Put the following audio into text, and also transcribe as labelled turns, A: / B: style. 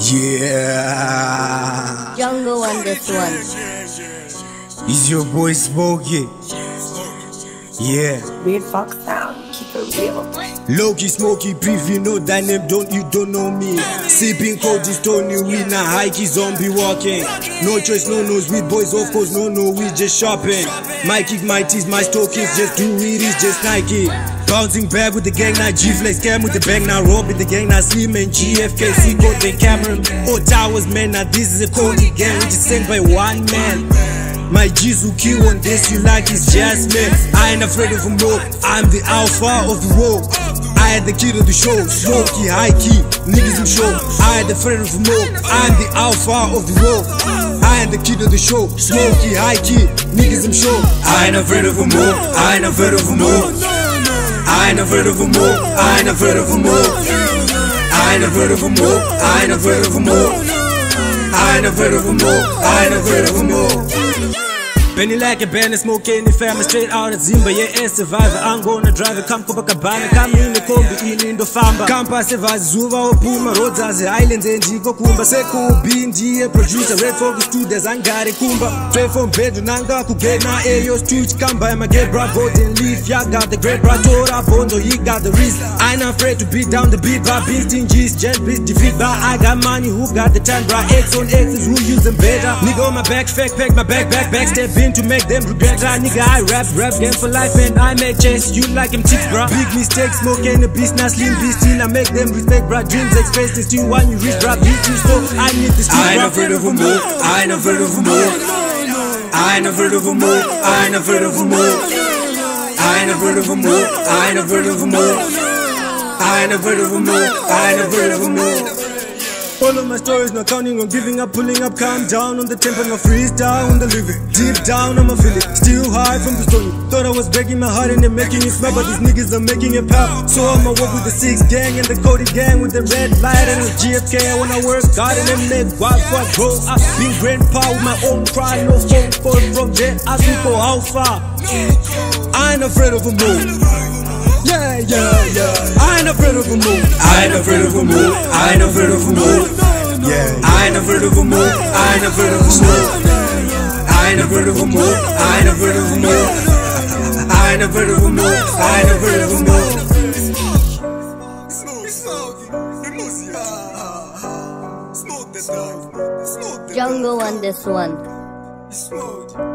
A: Yeah.
B: Jungle on this one.
A: Is your boy Smokey? Yeah.
C: Weird Fox sound, keep it real.
A: Loki, Smokey, brief, you know that name, you don't know me. Sipping cold, this Tony, we now high key zombie walking. No choice, no nose, with boys, of course, no, we just shopping. My kick, my teeth, my store kicks, just do it, it's just Nike. Bouncing back with the gang, now G-Flex, scam with the bang, now Rob with the gang, now Slim and GFK, C-Code, then Cameron. Oh, Towers, man, now this is a Cody gang, which is sent by one man. My G's who kill on this, you like it's just me. I ain't afraid of him, no, I'm the alpha of the world. I had the kid of the show, Smokey, high key, niggas in show. I ain't afraid of him, no, I'm the alpha of the world. I am the kid of the show, Smokey, high key, niggas in show. I ain't afraid of him, no, I ain't afraid of him, no. I ain't afraid of him, no, I ain't afraid of him, no. I ain't afraid of him, no, I ain't afraid of him, no. I ain't afraid of him, no, I ain't afraid of him, no. Benny like a bandit, smoking the family straight out of Zimba, yeah, and survivor. I'm gonna drive it, come Copacabana, come in the combi, in the famba. Campus, Zuva, Puma, roads as the islands, and Jigo Kumba, Seko, BNG, producer, Red Focus Studios, and Gary Kumba. Fair from bed, Nanga, Kugena, Ayo, Stooch, come by my get bravo, then leave. Ya got the great Bratora, Bondo, he got the wrist. I ain't afraid to beat down the beat, by being stingy, jet beat, defeat, by I got money, who got the time, bra X on X is who use them better. Nigga on my back, fact, pack my back, step in to make them regret. Nigga, I rap game for life and I make chase. You like him chicks, bruh. Big mistakes, smoking the beast, now slim beast. Still I make them respect, bruh. Dreams express this thing when you reach, bruh. Beat you slow, I need this thing, I ain't afraid of him, more. I ain't afraid of him, more. I ain't afraid of him, more. I ain't afraid of him, more. I ain't afraid of him, more. I ain't afraid of him, more. I ain't afraid of him, more. I ain't afraid of him, more. All of my stories, not counting on giving up, pulling up, calm down on the tempo, my freestyle on the living. Deep down, I'ma feel it, still high from the stone. Thought I was breaking my heart and they're making it smile, but these niggas are making it pop. So I'ma work with the 6 gang and the Cody gang with the red light and the GFK. I wanna work hard and them make wild for I grow up. Being grandpa with my own cry, no phone call from there. I can go how far. I ain't afraid of a move. Yeah, I ain't afraid of a move. I ain't afraid of a move. I ain't afraid of a move. Yeah, I ain't afraid of a move. I ain't afraid of a move. I ain't afraid of a move. I ain't afraid of a move. I ain't afraid of a move. I ain't afraid of a move.
B: Jungle on this one.